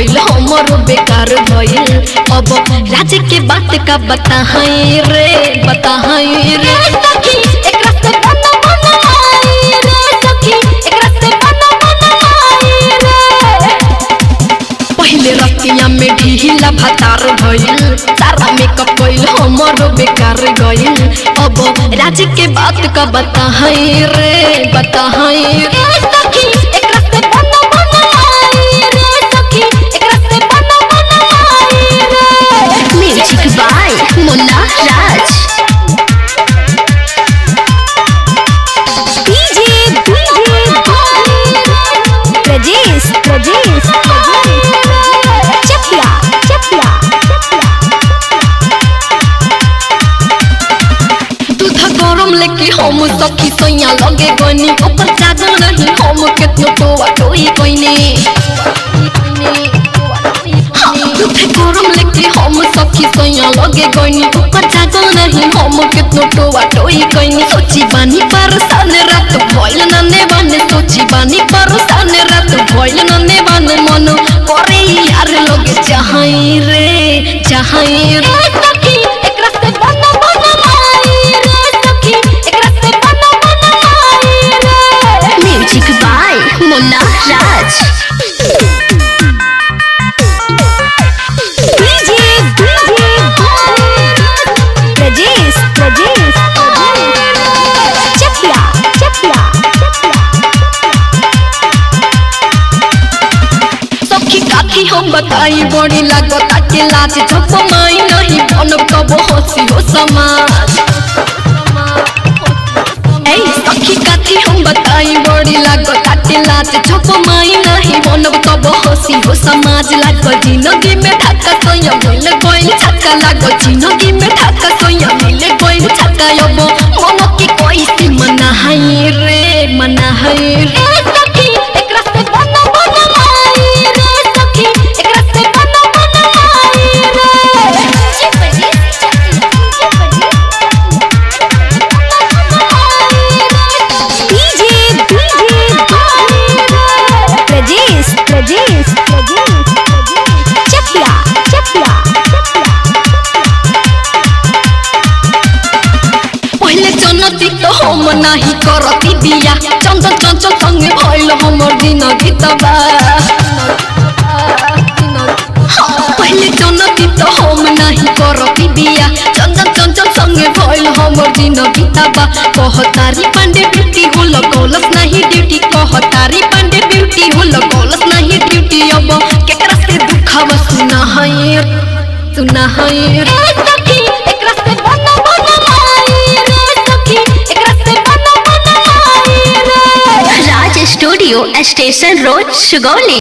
कोइल हमरो बेकार भइल। अब राज के बात का बताहई रे सखी एकरा से बना बनाई रे सखी एकरा से बना बनाई रे। पहले रतिया में ढीला भतार भइल सारा मेकअप कोइल हमरो बेकार गइल। अब राज के बात का बताहई रे सखी एकरा से बना बनाई रे सखी एकरा से बना बनाई रे। Music by Munna Raj. DJ Prajesh Chakiya दूध गरम लेके हम सखी सैया लगे गनी ओकर जागल नहीं हम केतनो टोआ टोई कइने। दूध गरम लेके हम सखी सैया लगे गनी ओकर जागल नहीं हम केतनो टोआ टोई कइने। सोची बानी परसान रात भइल नने बाने सोची बानी परसान रात भइल नने बाने मन करे यार लगे चाहई रे सखी एकरा से बना बनाई रे सखी एकरा से बना बनाई रे। Music by Munna Raj. DJ Prajesh Chakiya सखी काठी हम बताई बड़ी लागता के लाज जब माई नहीं बनब कबो हंसी हो समाज। सखी काठी हम बताई बड़ी लागता के लाज जब माई नहीं बनब कबो हंसी हो समाज। लाग जिंदगी में ढाका सोया मिल गइल छक्का लाग जिंदगी में ढाका सोया मिल गइल छक्का। अब मन की कैसे मनाई रे सखी एकरा से बना बनाई रे सखी एकरा से बना बनाई रे। डीजे प्रजेश चकिया पहले जनती तो हम नहीं करती बिया चंचल संगे भइल हमर जिंदगी तबाह। पहले जनती तो हम नहीं करती बिया चंचल संगे भइल हमर जिंदगी तबाह। कहतारी पांडे ब्यूटी हो लगौलस नहीं ड्यूटी कहतारी पांडे ब्यूटी हो लगौलस नहीं ड्यूटी। अब केकरा से दुखवा सुनाई रे सखी एकरा से बना बनाई रे सखी एकरा से बना बनाई रे। Raj studio station road Sugauli.